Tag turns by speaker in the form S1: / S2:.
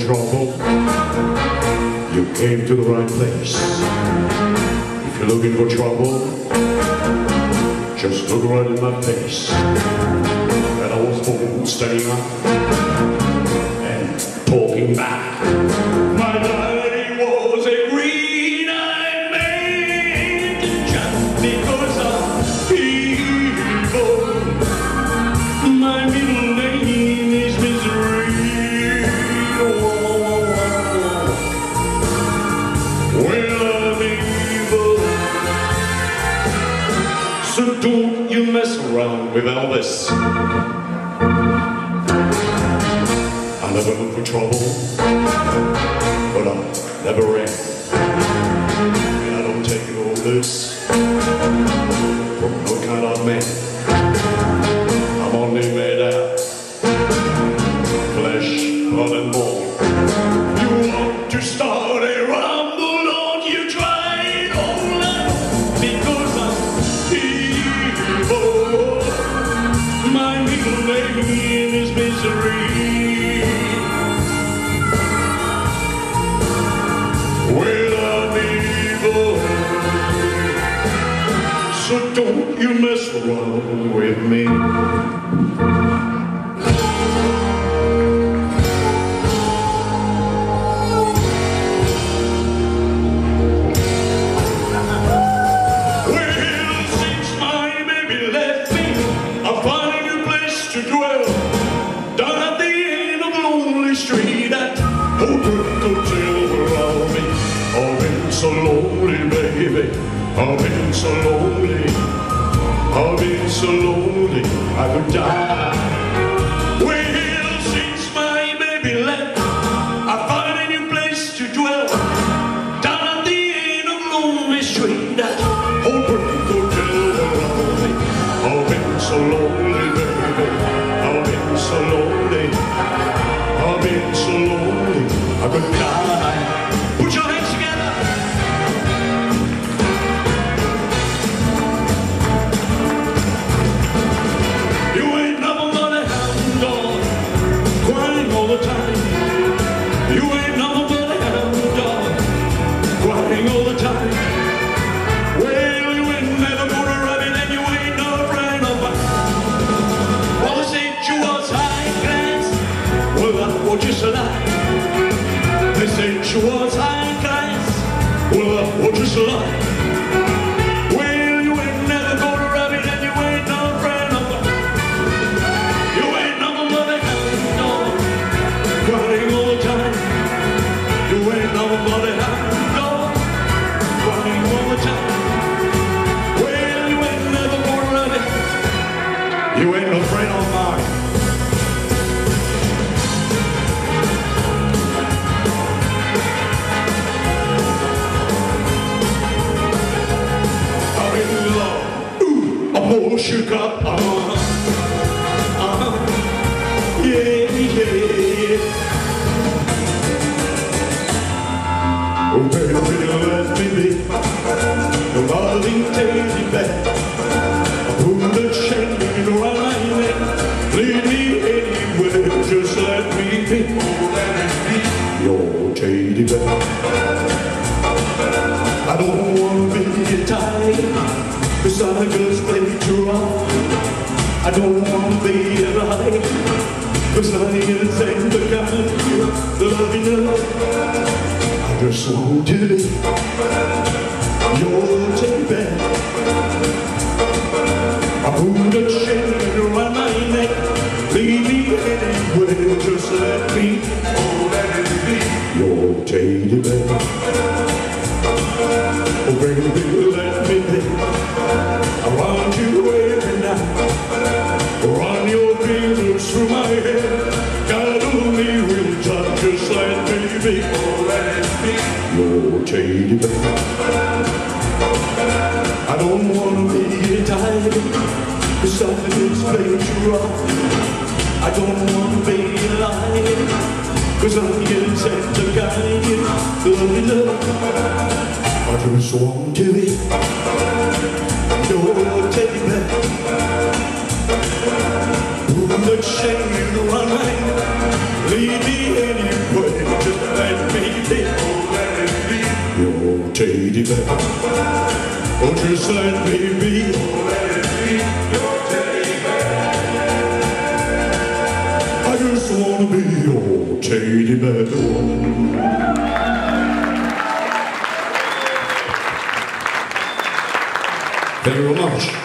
S1: trouble, you came to the right place. If you're looking for trouble, just look right in my face. And I was born standing up and talking back. My daddy was a green-eyed man, just because I'm evil. My middle name is Misery. Well, I'm evil, so don't you mess around with Elvis. I never look for trouble, but I never ran. And I don't take all this from no kind of man. I'm only made out flesh, blood and bone. You want to start a rumble, don't you try it all night, because I'm evil. My middle name is Misery. Well, I'm evil, so don't you mess around with me. Street at Hotel around me. I've been so lonely, baby. I've been so lonely. I've been so lonely I could die. Well, since my baby left, I found a new place to dwell, down at the end of Lonely Street at Hotel around me. I've been so lonely, baby. I've been so lonely. I've been so lonely, I could die. Put your hands together. You ain't nothing but a hound dog, crying all the time. You ain't nothing but a hound dog, crying all the time. Well, you ain't never gonna rabbit, and you ain't no friend of mine. Well, they said you was high class. Well, that's what you said. They said you was high class. Well, that's what you said. Well, you ain't never gonna rabbit, and you ain't no friend of mine. You ain't nothing but a hound dog, crying all the time. You ain't nothing but a hound dog, crying all the time. Well, you ain't never gonna rabbit. You ain't no friend of mine. I'm all shook up, yeah, yeah. Oh, baby, let me be your darling teddy bear. Put the chain around my neck, lead me anywhere, just let me be. Your teddy bear. I don't want to be tied, 'cause I just play too wrong. I don't want to be alive, 'cause I ain't the kind that I know. I just want to be your teddy bear. I put a chain around my neck, leave me anywhere, just let me be your teddy bear. Oh, baby, let me be. I want you every night. Run your fingers through my hair. Cuddle me real tight, just let me be. Oh, let it be your teddy bear. I don't want to be tied, 'cause something's played you wrong. I don't want to be alive, 'cause I'm getting set to guide you. Love. I just want to be your teddy bear. Put the chain around me, lead me anywhere. teddy bear. Oh, just let me be. Let me be your teddy bear. I just wanna be your teddy bear. Thank you very much.